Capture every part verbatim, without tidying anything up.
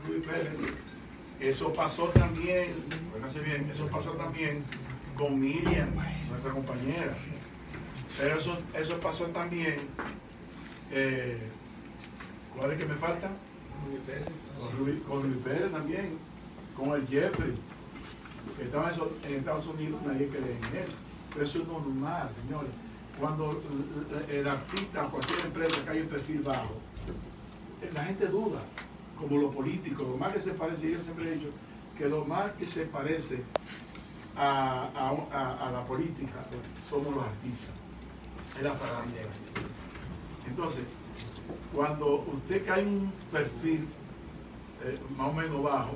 Luis Pérez. Eso pasó también, fíjense bien, eso pasó también con Miriam, nuestra compañera. Pero eso, eso pasó también, eh, ¿cuál es que me falta? Con Luis, con Luis Pérez también, con el Jeffrey, que estaba en Estados Unidos, nadie cree en él. Pero eso es normal, señores. Cuando el artista o cualquier empresa cae en perfil bajo, la gente duda, como los políticos, lo más que se parece, yo siempre he dicho, que lo más que se parece a, a, a, a la política somos los artistas, es la farándula. Entonces, cuando usted cae en un perfil eh, más o menos bajo,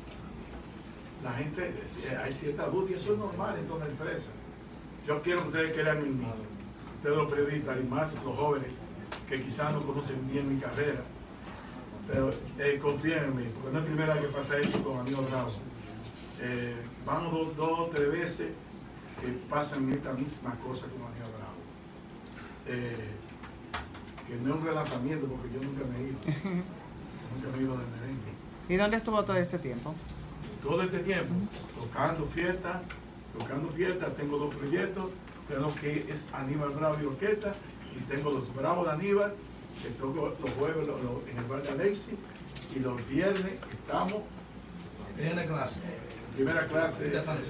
la gente, eh, hay cierta duda, y eso es normal en toda empresa. Yo quiero que ustedes crean en mí, ustedes los periodistas y más los jóvenes que quizás no conocen bien mi carrera, pero eh, confíen en mí, porque no es la primera vez que pasa esto con Aníbal Bravo. Eh, vamos dos, dos, tres veces que pasan esta misma cosa con Aníbal Bravo. Eh, que no es un relanzamiento, porque yo nunca me he ido. Nunca me he ido de merengue. ¿Y dónde estuvo todo este tiempo? Todo este tiempo, tocando fiestas, tocando fiestas, tengo dos proyectos, tengo lo que es Aníbal Bravo y Orquesta, y tengo los Bravos de Aníbal, que toco los jueves lo, lo, en el bar de Alexis, y los viernes estamos Primera clase. en primera clase. De Eh, Sánchez.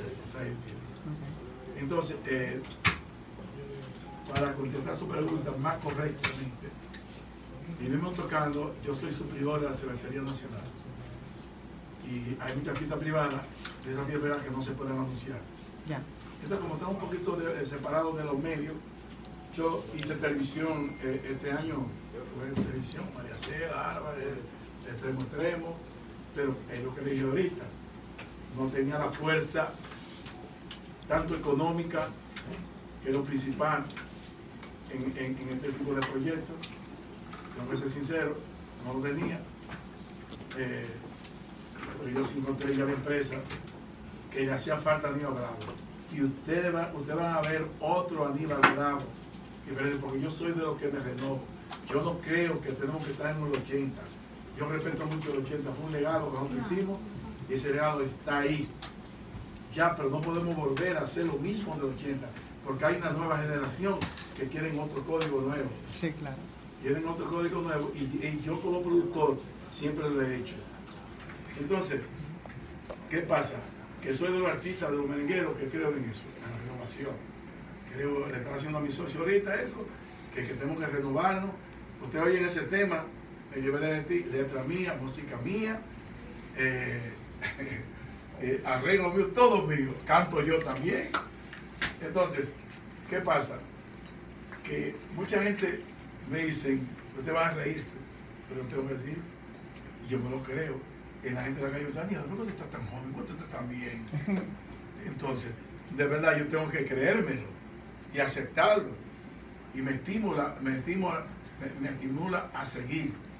okay. Entonces, eh, para contestar su pregunta más correctamente, vivimos tocando, yo soy suplidor de la Cervecería Nacional. Y hay muchas fiestas privadas, de esas fiestas privadas que no se pueden anunciar. Ya. Entonces, como estamos un poquito de, eh, separados de los medios, yo hice televisión eh, este año, fue televisión, María Cela, Álvarez, Extremo Extremo, pero es lo que le dije ahorita, no tenía la fuerza, tanto económica, que es lo principal en, en, en este tipo de proyectos, tengo que ser sincero, no lo tenía. Eh, pero yo sí encontré ya la empresa que le hacía falta a Aníbal Bravo. Y ustedes van, ustedes van a ver otro Aníbal Bravo, porque yo soy de los que me renovo. Yo no creo que tenemos que estar en los ochenta. Yo respeto mucho el ochenta, fue un legado que nosotros hicimos y ese legado está ahí. Ya, pero no podemos volver a hacer lo mismo del ochenta, porque hay una nueva generación que quieren otro código nuevo. Sí, claro. Quieren otro código nuevo y, y yo como productor siempre lo he hecho. Entonces, ¿qué pasa? Que soy de los artistas, de los merengueros que creo en eso, en la renovación. Creo, le estaba haciendo a mi socio ahorita eso, que, que tenemos que renovarnos. Usted oye en ese tema, Me Llevaré de Ti, letra mía, música mía, eh, eh, arreglo mío, todo mío, canto yo también. Entonces, ¿qué pasa? Que mucha gente me dice, usted va a reírse, pero tengo que decir, y yo me lo creo. En la gente de la calle me dice, Aníbal, ¿por qué tú estás tan joven? ¿Por qué tú estás tan bien? Entonces, de verdad, yo tengo que creérmelo y aceptarlo. Y me estimula, me estimula, me, me estimula a seguir.